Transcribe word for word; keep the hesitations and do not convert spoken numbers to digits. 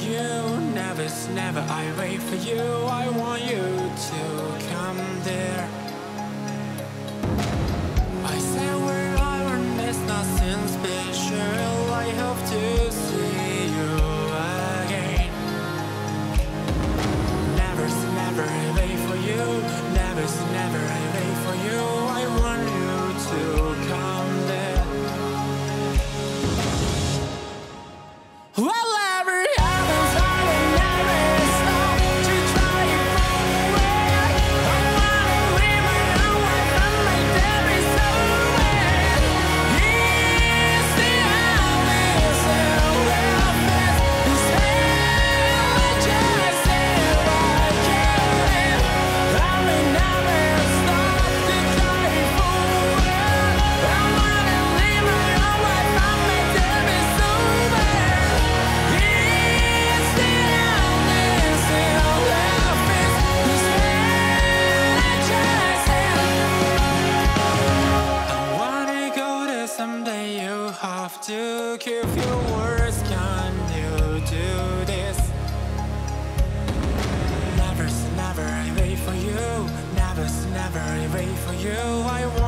you. Never, never I wait for you. I want you to come there. I said where I learned there's nothing special. I hope to see you again. Never, never I wait for you. Never, never I wait for you. I want you to come there. Whatever happens, I will never stop to try to fall away. I wanna live my own life and make every somewhere. It's the only self-defense. This hell just if I can live. I will never stop to try to fall away. I wanna live my own life and make every somewhere. It's the only self-defense. This hell just I wanna go there someday. You have to keep your words. Can you do this? Never, never I wait for you. Never, never I wait for you. I want